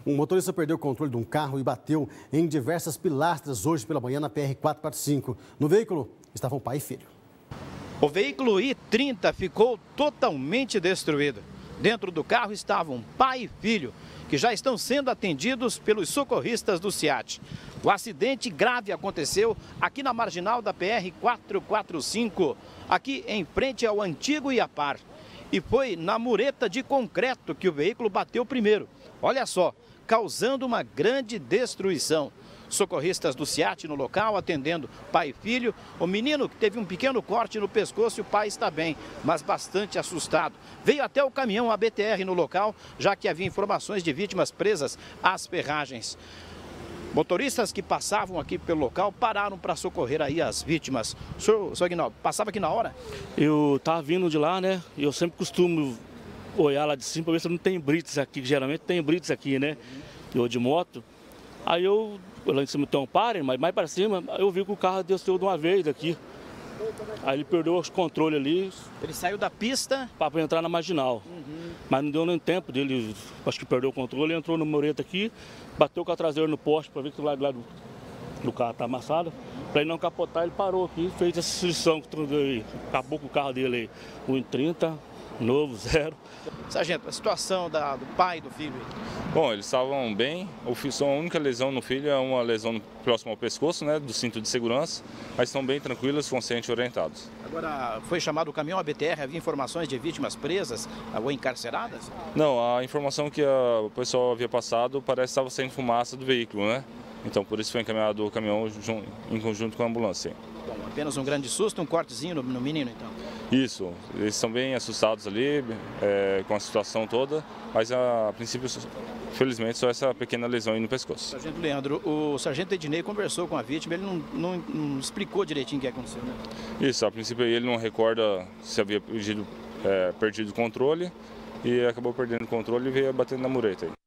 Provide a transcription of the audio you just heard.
Um motorista perdeu o controle de um carro e bateu em diversas pilastras hoje pela manhã na PR-445. No veículo estavam pai e filho. O veículo I-30 ficou totalmente destruído. Dentro do carro estavam pai e filho, que já estão sendo atendidos pelos socorristas do SEAT. O acidente grave aconteceu aqui na marginal da PR-445, aqui em frente ao antigo Iapar. E foi na mureta de concreto que o veículo bateu primeiro. Olha só, causando uma grande destruição. Socorristas do SEAT no local, atendendo pai e filho. O menino que teve um pequeno corte no pescoço e o pai está bem, mas bastante assustado. Veio até o caminhão ABTR no local, já que havia informações de vítimas presas às ferragens. Motoristas que passavam aqui pelo local pararam para socorrer aí as vítimas. Senhor Aguinaldo, passava aqui na hora? Eu estava vindo de lá, né? Eu sempre costumo olhar lá de cima para ver se não tem blitz aqui, que geralmente tem blitz aqui, né? Eu de moto. Aí eu lá em cima tem um pare, mas mais para cima eu vi que o carro desceu de uma vez aqui. Aí ele perdeu os controles ali. Ele saiu da pista para entrar na marginal. Mas não deu nem tempo dele, acho que perdeu o controle, entrou no mureta aqui, bateu com a traseira no poste para ver que o lado do carro está amassado. Para ele não capotar, ele parou aqui, fez essa solução, acabou com o carro dele aí. 1,30, novo, zero. Sargento, a situação do pai e do filho? Bom, eles estavam bem. A única lesão no filho é uma lesão próxima ao pescoço, né, do cinto de segurança, mas estão bem tranquilos, conscientes e orientados. Agora, foi chamado o caminhão ABTR, havia informações de vítimas presas ou encarceradas? Não, a informação que o pessoal havia passado parece que estava saindo fumaça do veículo, né? Então, por isso foi encaminhado o caminhão em conjunto com a ambulância. Bom, apenas um grande susto, um cortezinho no menino, então? Isso, eles estão bem assustados ali com a situação toda, mas a princípio, felizmente, só essa pequena lesão aí no pescoço. Sargento Leandro, o sargento Ednei conversou com a vítima, ele não explicou direitinho o que aconteceu, né? Isso, a princípio ele não recorda se havia perdido o controle e acabou perdendo o controle e veio batendo na mureta aí.